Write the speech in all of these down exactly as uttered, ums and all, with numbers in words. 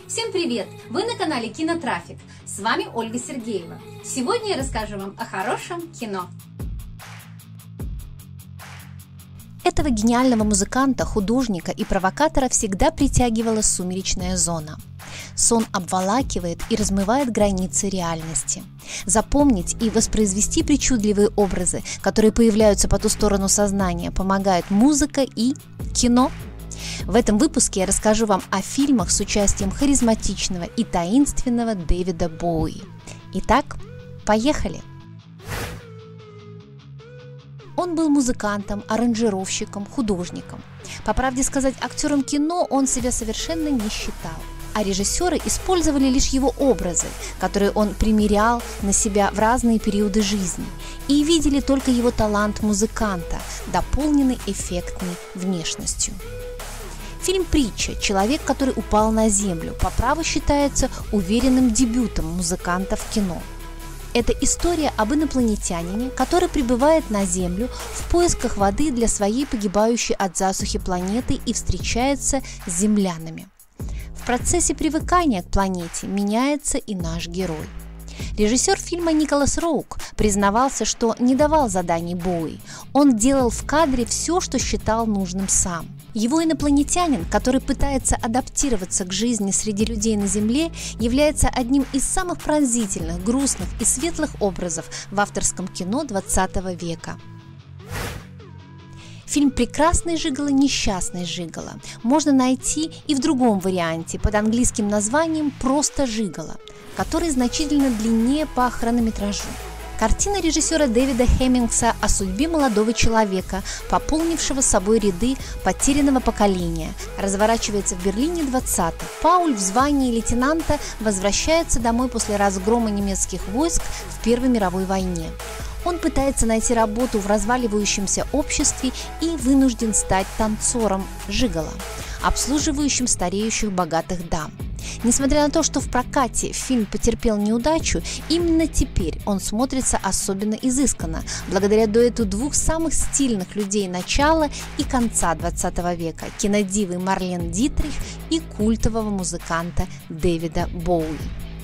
Всем привет! Вы на канале Кинотрафик. С вами Ольга Сергеева. Сегодня я расскажу вам о хорошем кино. Этого гениального музыканта, художника и провокатора всегда притягивала сумеречная зона. Сон обволакивает и размывает границы реальности. Запомнить и воспроизвести причудливые образы, которые появляются по ту сторону сознания, помогают музыка и кино. В этом выпуске я расскажу вам о фильмах с участием харизматичного и таинственного Дэвида Боуи. Итак, поехали! Он был музыкантом, аранжировщиком, художником. По правде сказать, актером кино он себя совершенно не считал. А режиссеры использовали лишь его образы, которые он примерял на себя в разные периоды жизни, и видели только его талант музыканта, дополненный эффектной внешностью. Фильм «Притча. Человек, который упал на землю» по праву считается уверенным дебютом музыканта в кино. Это история об инопланетянине, который прибывает на Землю в поисках воды для своей погибающей от засухи планеты и встречается с землянами. В процессе привыкания к планете меняется и наш герой. Режиссер фильма Николас Роук признавался, что не давал заданий Боуи. Он делал в кадре все, что считал нужным сам. Его инопланетянин, который пытается адаптироваться к жизни среди людей на Земле, является одним из самых пронзительных, грустных и светлых образов в авторском кино двадцатого века. Фильм «Прекрасный Жиголо. Несчастный Жиголо» можно найти и в другом варианте под английским названием «Просто Жиголо», который значительно длиннее по хронометражу. Картина режиссера Дэвида Хеммингса о судьбе молодого человека, пополнившего собой ряды потерянного поколения, разворачивается в Берлине двадцатых. Пауль в звании лейтенанта возвращается домой после разгрома немецких войск в Первой мировой войне. Он пытается найти работу в разваливающемся обществе и вынужден стать танцором жиголо, обслуживающим стареющих богатых дам. Несмотря на то, что в прокате фильм потерпел неудачу, именно теперь он смотрится особенно изысканно, благодаря дуэту двух самых стильных людей начала и конца двадцатого века – кинодивы Марлен Дитрих и культового музыканта Дэвида Боуи.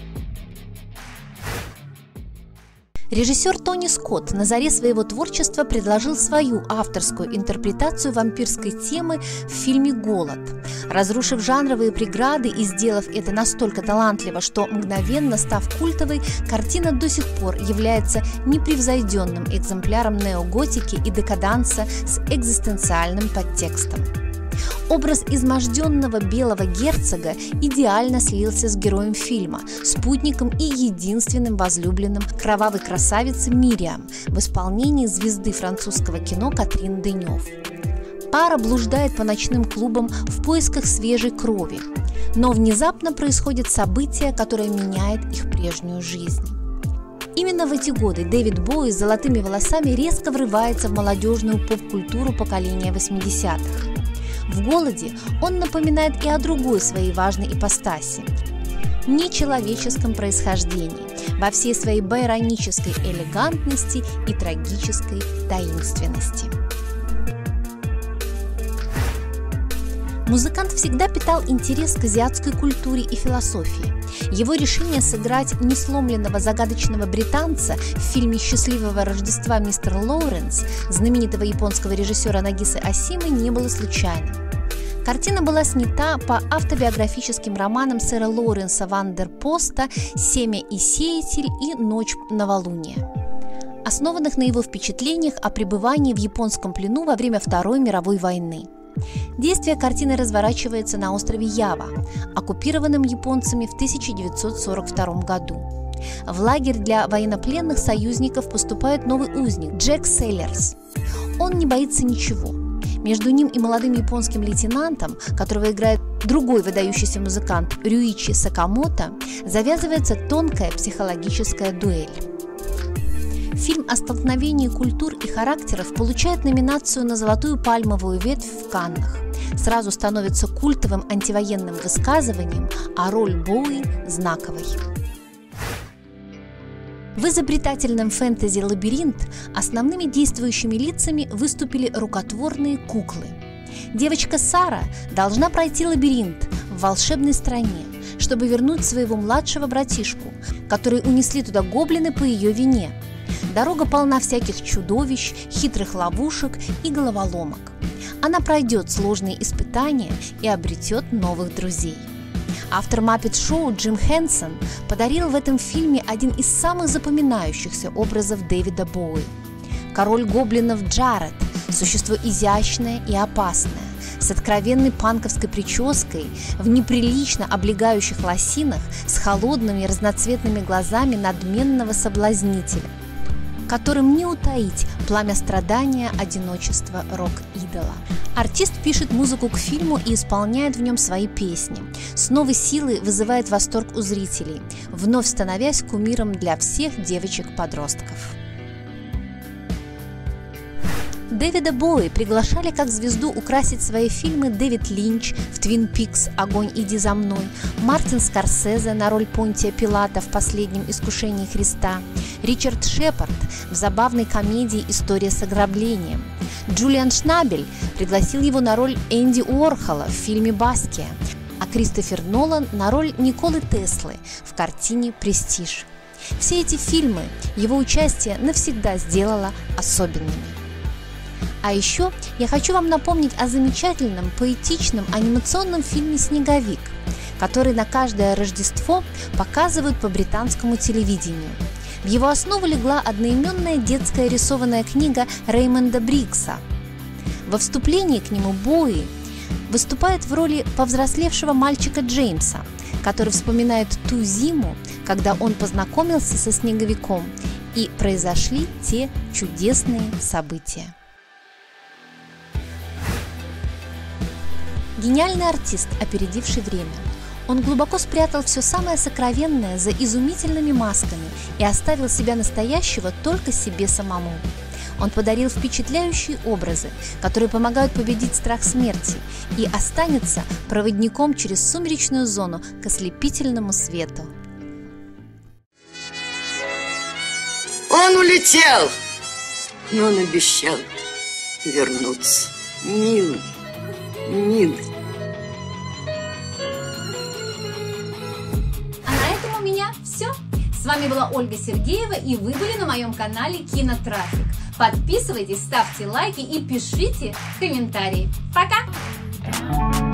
Режиссер Тони Скотт на заре своего творчества предложил свою авторскую интерпретацию вампирской темы в фильме «Голод». Разрушив жанровые преграды и сделав это настолько талантливо, что мгновенно став культовой, картина до сих пор является непревзойденным экземпляром неоготики и декаданса с экзистенциальным подтекстом. Образ изможденного белого герцога идеально слился с героем фильма, спутником и единственным возлюбленным кровавой красавицы Мириам в исполнении звезды французского кино Катрин Денев. Пара блуждает по ночным клубам в поисках свежей крови, но внезапно происходит событие, которое меняет их прежнюю жизнь. Именно в эти годы Дэвид Боуи с золотыми волосами резко врывается в молодежную поп-культуру поколения восьмидесятых. В «Голоде» он напоминает и о другой своей важной ипостаси – нечеловеческом происхождении, во всей своей байронической элегантности и трагической таинственности. Музыкант всегда питал интерес к азиатской культуре и философии. Его решение сыграть несломленного загадочного британца в фильме «Счастливого Рождества, мистер Лоуренс» знаменитого японского режиссера Нагисы Осимы не было случайным. Картина была снята по автобиографическим романам сэра Лоуренса Вандерпоста «Семя и сеятель» и «Ночь новолуния», основанных на его впечатлениях о пребывании в японском плену во время Второй мировой войны. Действие картины разворачивается на острове Ява, оккупированном японцами в тысяча девятьсот сорок втором году. В лагерь для военнопленных союзников поступает новый узник Джек Селлерс. Он не боится ничего. Между ним и молодым японским лейтенантом, которого играет другой выдающийся музыкант Рюичи Сакамото, завязывается тонкая психологическая дуэль. Фильм о столкновении культур и характеров получает номинацию на «Золотую пальмовую ветвь» в Каннах. Сразу становится культовым антивоенным высказыванием, а роль Боуи – знаковой. В изобретательном фэнтези «Лабиринт» основными действующими лицами выступили рукотворные куклы. Девочка Сара должна пройти лабиринт в волшебной стране, чтобы вернуть своего младшего братишку, который унесли туда гоблины по ее вине. Дорога полна всяких чудовищ, хитрых ловушек и головоломок. Она пройдет сложные испытания и обретет новых друзей. Автор Muppet Show Джим Хенсон подарил в этом фильме один из самых запоминающихся образов Дэвида Боуи. Король гоблинов Джаред – существо изящное и опасное, с откровенной панковской прической, в неприлично облегающих лосинах, с холодными разноцветными глазами надменного соблазнителя, которым не утаить пламя страдания, одиночества рок-идола. Артист пишет музыку к фильму и исполняет в нем свои песни. С новой силой вызывает восторг у зрителей, вновь становясь кумиром для всех девочек-подростков. Дэвида Боуи приглашали как звезду украсить свои фильмы Дэвид Линч в «Твин Пикс. Огонь, иди за мной», Мартин Скорсезе на роль Понтия Пилата в «Последнем искушении Христа», Ричард Шепард в забавной комедии «История с ограблением». Джулиан Шнабель пригласил его на роль Энди Уорхола в фильме «Баския», а Кристофер Нолан на роль Николы Теслы в картине «Престиж». Все эти фильмы его участие навсегда сделало особенными. А еще я хочу вам напомнить о замечательном поэтичном анимационном фильме «Снеговик», который на каждое Рождество показывают по британскому телевидению. В его основу легла одноименная детская рисованная книга Реймонда Брикса. Во вступлении к нему Боуи выступает в роли повзрослевшего мальчика Джеймса, который вспоминает ту зиму, когда он познакомился со снеговиком, и произошли те чудесные события. Гениальный артист, опередивший время. Он глубоко спрятал все самое сокровенное за изумительными масками и оставил себя настоящего только себе самому. Он подарил впечатляющие образы, которые помогают победить страх смерти, и останется проводником через сумеречную зону к ослепительному свету. Он улетел, но он обещал вернуться. Милый. Милый. А на этом у меня все. С вами была Ольга Сергеева, и вы были на моем канале Кинотрафик. Подписывайтесь, ставьте лайки и пишите комментарии. Пока!